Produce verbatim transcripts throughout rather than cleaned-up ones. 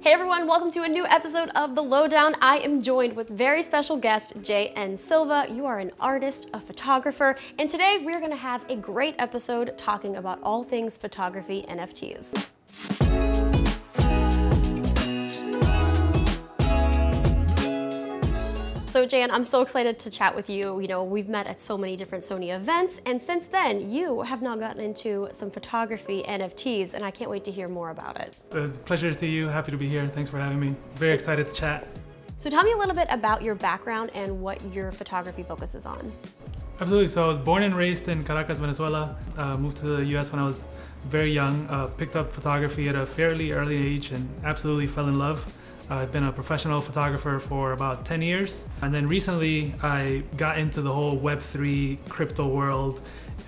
Hey everyone, welcome to a new episode of The Lowdown. I am joined with very special guest, J N Silva. You are an artist, a photographer, and today we're gonna have a great episode talking about all things photography N F Ts. So Jan, I'm so excited to chat with you. You know, we've met at so many different Sony events, and since then, you have now gotten into some photography N F Ts, and I can't wait to hear more about it. It's a pleasure to see you. Happy to be here. Thanks for having me. Very excited to chat. So tell me a little bit about your background and what your photography focuses on. Absolutely. So I was born and raised in Caracas, Venezuela. Uh, moved to the U S when I was very young. Uh, picked up photography at a fairly early age and absolutely fell in love. Uh, I've been a professional photographer for about ten years. And then recently I got into the whole web three crypto world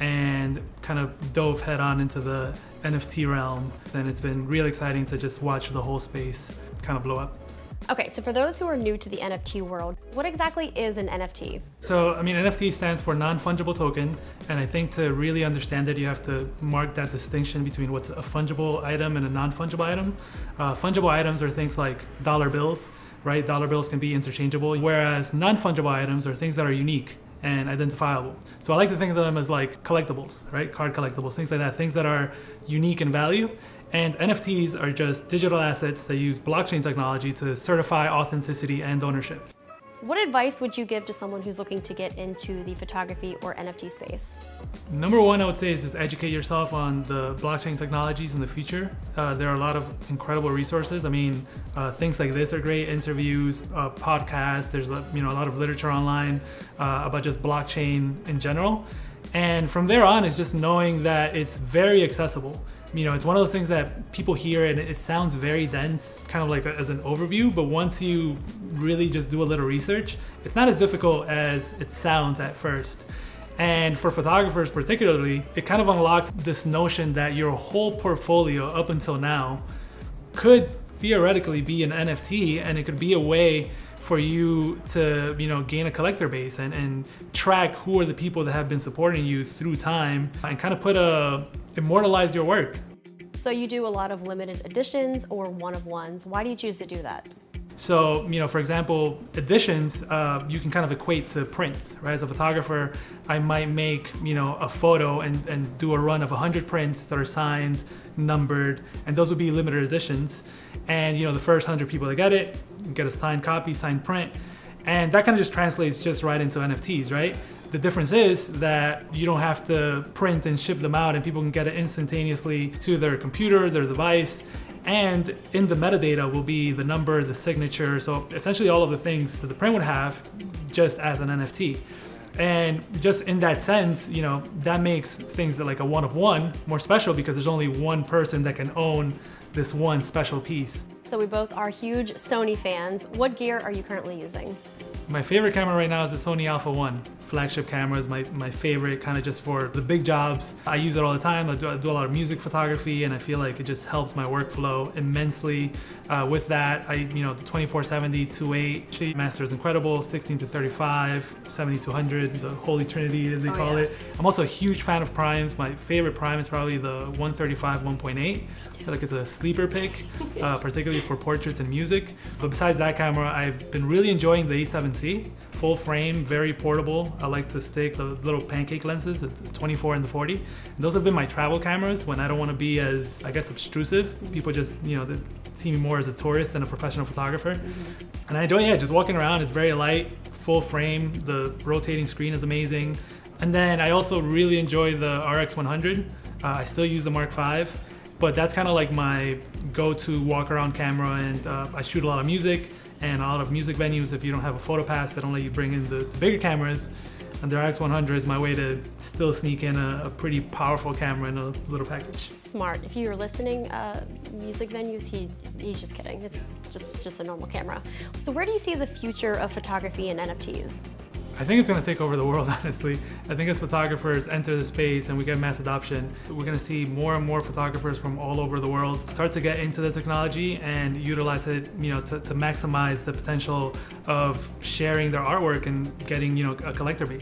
and kind of dove head on into the N F T realm. And it's been really exciting to just watch the whole space kind of blow up. Okay, so for those who are new to the N F T world, what exactly is an N F T? So, I mean, N F T stands for non-fungible token, and I think to really understand it, you have to mark that distinction between what's a fungible item and a non-fungible item. Uh, fungible items are things like dollar bills, right? Dollar bills can be interchangeable, whereas non-fungible items are things that are unique and identifiable. So I like to think of them as like collectibles, right? Card collectibles, things like that, things that are unique in value. And N F Ts are just digital assets that use blockchain technology to certify authenticity and ownership. What advice would you give to someone who's looking to get into the photography or N F T space? Number one, I would say is just educate yourself on the blockchain technologies in the future. Uh, there are a lot of incredible resources. I mean, uh, things like this are great, interviews, uh, podcasts. There's you know a lot of literature online uh, about just blockchain in general. And from there on, it's just knowing that it's very accessible. You know, it's one of those things that people hear and it sounds very dense, kind of like a, as an overview, but once you really just do a little research, it's not as difficult as it sounds at first. And for photographers particularly, it kind of unlocks this notion that your whole portfolio up until now could theoretically be an N F T, and it could be a way for you to, you know, gain a collector base and, and track who are the people that have been supporting you through time and kind of put a, immortalize your work. So you do a lot of limited editions or one-of-ones. Why do you choose to do that? So, you know, for example, editions, uh, you can kind of equate to prints, right? As a photographer, I might make, you know, a photo and, and do a run of one hundred prints that are signed, numbered, and those would be limited editions. And, you know, the first one hundred people that get it, get a signed copy, signed print, and that kind of just translates just right into N F Ts, right? The difference is that you don't have to print and ship them out and people can get it instantaneously to their computer, their device, and in the metadata will be the number, the signature, so essentially all of the things that the print would have just as an N F T. And just in that sense, you know, that makes things that like a one of one more special because there's only one person that can own this one special piece. So we both are huge Sony fans. What gear are you currently using? My favorite camera right now is the Sony Alpha one. Flagship camera is my, my favorite, kind of just for the big jobs. I use it all the time. I do, I do a lot of music photography and I feel like it just helps my workflow immensely. Uh, with that, I, you know, the twenty-four seventy, two eight master is incredible, sixteen to thirty-five, seventy to one hundred, the holy trinity as they oh, call yeah. it. I'm also a huge fan of primes. My favorite prime is probably the one thirty-five, one point eight. I feel like it's a sleeper pick, uh, particularly for portraits and music. But besides that camera, I've been really enjoying the A seven C. Full frame, very portable. I like to stick the little pancake lenses, the twenty-four and the forty. And those have been my travel cameras when I don't want to be as, I guess, obtrusive. People just, you know, they see me more as a tourist than a professional photographer. Mm-hmm. And I enjoy, yeah, just walking around. It's very light, full frame. The rotating screen is amazing. And then I also really enjoy the R X one hundred. Uh, I still use the Mark five, but that's kind of like my go-to walk-around camera, and uh, I shoot a lot of music and a lot of music venues. If you don't have a photo pass, they don't let you bring in the, the bigger cameras. And the R X one hundred is my way to still sneak in a, a pretty powerful camera in a little package. Smart. If you're listening, uh, music venues, he he's just kidding. It's just, just a normal camera. So where do you see the future of photography and N F Ts? I think it's going to take over the world, honestly. I think as photographers enter the space and we get mass adoption, we're going to see more and more photographers from all over the world start to get into the technology and utilize it, you know, to, to maximize the potential of sharing their artwork and getting, you know, a collector base.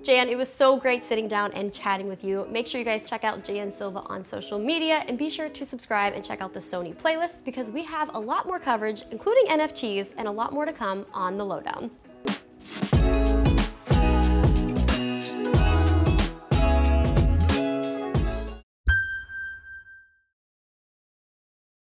Jan, it was so great sitting down and chatting with you. Make sure you guys check out Jan Silva on social media and be sure to subscribe and check out the Sony playlist because we have a lot more coverage, including N F Ts, and a lot more to come on the Lowdown.